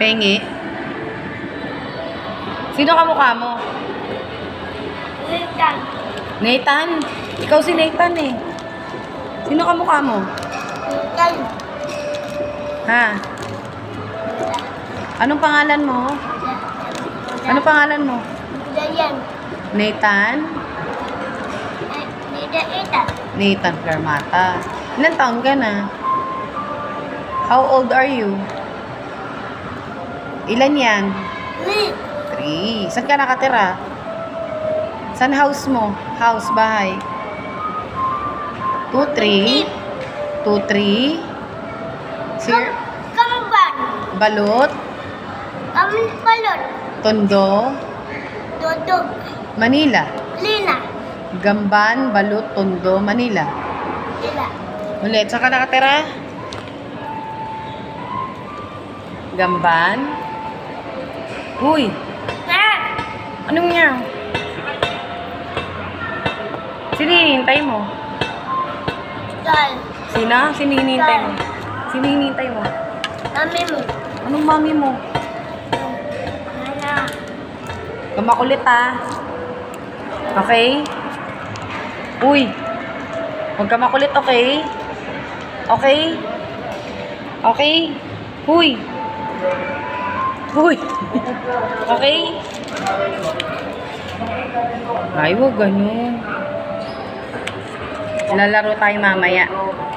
Pengi. Sino kamukha mo? Nathan. Nathan? Ikaw si Nathan eh. Sino kamukha mo? Nathan. Ha? Anong pangalan mo? Anong pangalan mo? Dayan. Nathan? Nathan. Nathan Fermata. Ilan taon ka na? How old are you? Ilan yan? 3. Saan ka nakatira? Saan house mo? House, bahay? 2, 3? 2, 3? Sir? Kamban. Balot? Balot. Tondo? Dodog. Manila? Lina. Gamban, Balot, Tondo, Manila. Lila. Ulit, saan ka nakatira? Gamban? Uy! Anong niya? Sino hinihintay mo? Dal. Sino? Sino hinihintay mo? Sino hinihintay mo? Mami mo. Anong mami mo? Nana. Kamakulit ha. Okay? Uy! Huwag ka makulit, okay? Okay? Okay? Uy! Uy! Okay? Ay, huwag ganun. Lalaro tayo mamaya.